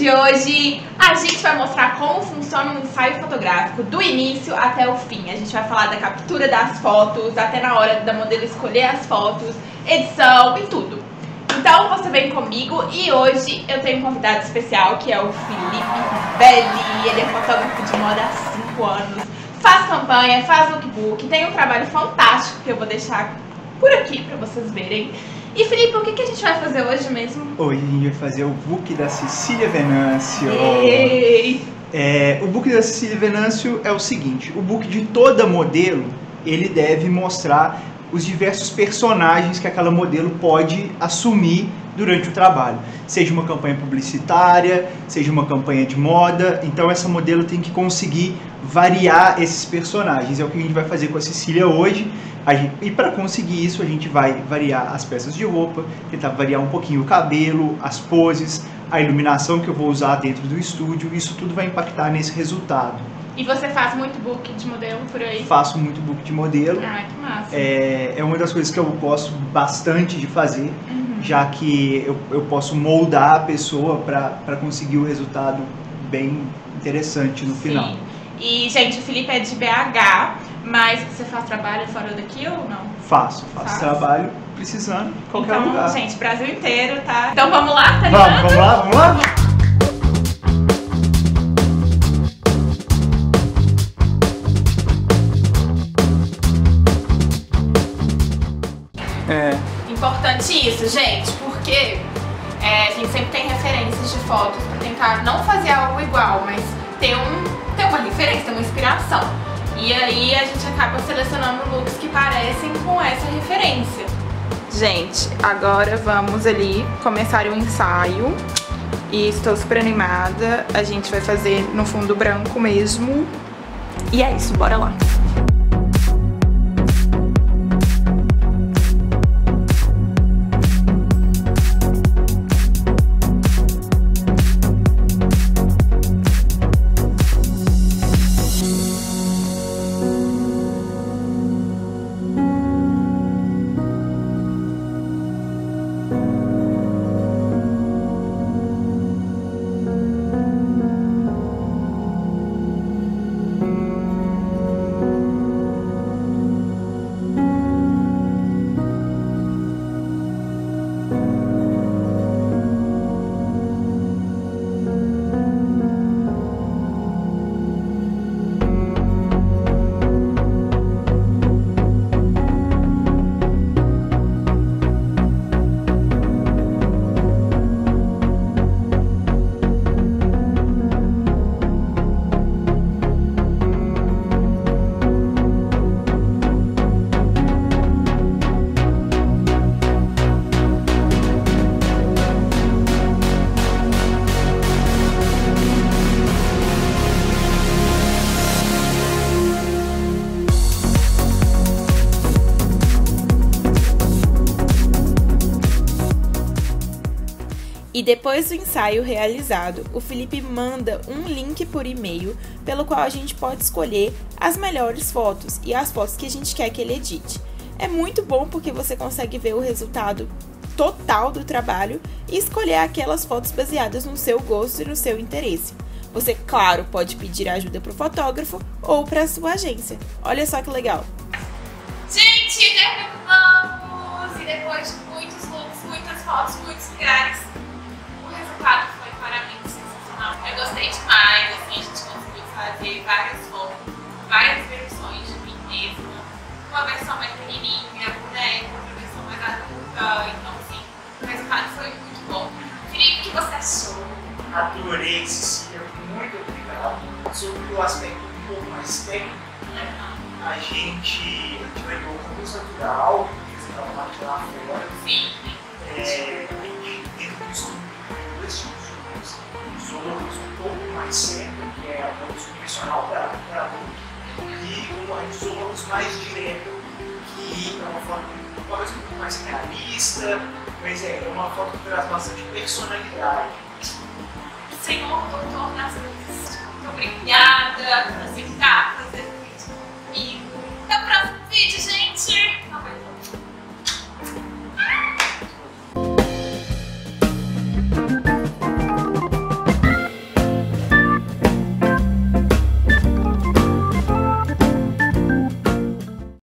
de hoje a gente vai mostrar como funciona um ensaio fotográfico do início até o fim. A gente vai falar da captura das fotos, até na hora da modelo escolher as fotos, edição e tudo. Então você vem comigo e hoje eu tenho um convidado especial que é o Felipe Belli. Ele é fotógrafo de moda há 5 anos, faz campanha, faz lookbook, tem um trabalho fantástico que eu vou deixar por aqui pra vocês verem. E Felipe, o que a gente vai fazer hoje mesmo? Hoje a gente vai fazer o book da Cecília Venâncio. O book da Cecília Venâncio é o seguinte: o book de toda modelo, ele deve mostrar os diversos personagens que aquela modelo pode assumir durante o trabalho. Seja uma campanha publicitária, seja uma campanha de moda. Então essa modelo tem que conseguir variar esses personagens. É o que a gente vai fazer com a Cecília hoje. E para conseguir isso, a gente vai variar as peças de roupa, tentar variar um pouquinho o cabelo, as poses, a iluminação que eu vou usar dentro do estúdio. Isso tudo vai impactar nesse resultado. E você faz muito book de modelo por aí? Faço muito book de modelo. Ah, que massa. É uma das coisas que eu gosto bastante de fazer, já que eu posso moldar a pessoa para conseguir o resultado bem interessante no final. Sim. E, gente, o Felipe é de BH, mas você faz trabalho fora daqui ou não? Faço trabalho precisando em qualquer lugar. Então, gente, Brasil inteiro, tá? Então vamos lá, tá ligado? Vamos lá? Importante isso, gente, porque a gente sempre tem referências de fotos pra tentar não fazer algo igual, mas ter uma referência, ter uma inspiração. E aí a gente acaba selecionando looks que parecem com essa referência. Gente, agora vamos ali começar o ensaio. E estou super animada. A gente vai fazer no fundo branco mesmo. E é isso, bora lá. E depois do ensaio realizado, o Felipe manda um link por e-mail pelo qual a gente pode escolher as melhores fotos e as fotos que a gente quer que ele edite. É muito bom porque você consegue ver o resultado total do trabalho e escolher aquelas fotos baseadas no seu gosto e no seu interesse. Você, claro, pode pedir ajuda para o fotógrafo ou para a sua agência. Olha só que legal! Gente, terminamos! E depois de muitos looks, muitas fotos, muitos lugares, o resultado foi claramente sensacional. Eu gostei demais, assim, a gente conseguiu fazer várias fotos, várias versões de mim mesma. Uma versão mais pequenininha, boneca, outra versão mais adulta. Então, assim, o resultado foi muito bom. Felipe, o que você achou? Adorei, Cecília, muito obrigado. Sobre o aspecto um pouco mais técnico, né? A gente ganhou com luz natural, que você estava lá fora. Sim. A gente dentro do estúdio, dois tipos de luz. Usou uma luz um pouco mais séria, que é a luz convencional para look, e a gente usou uma luz mais direta, que é uma forma um pouco mais realista, mas é uma foto que traz bastante personalidade. Senhor doutor das luzes, muito obrigada. Assim, tá,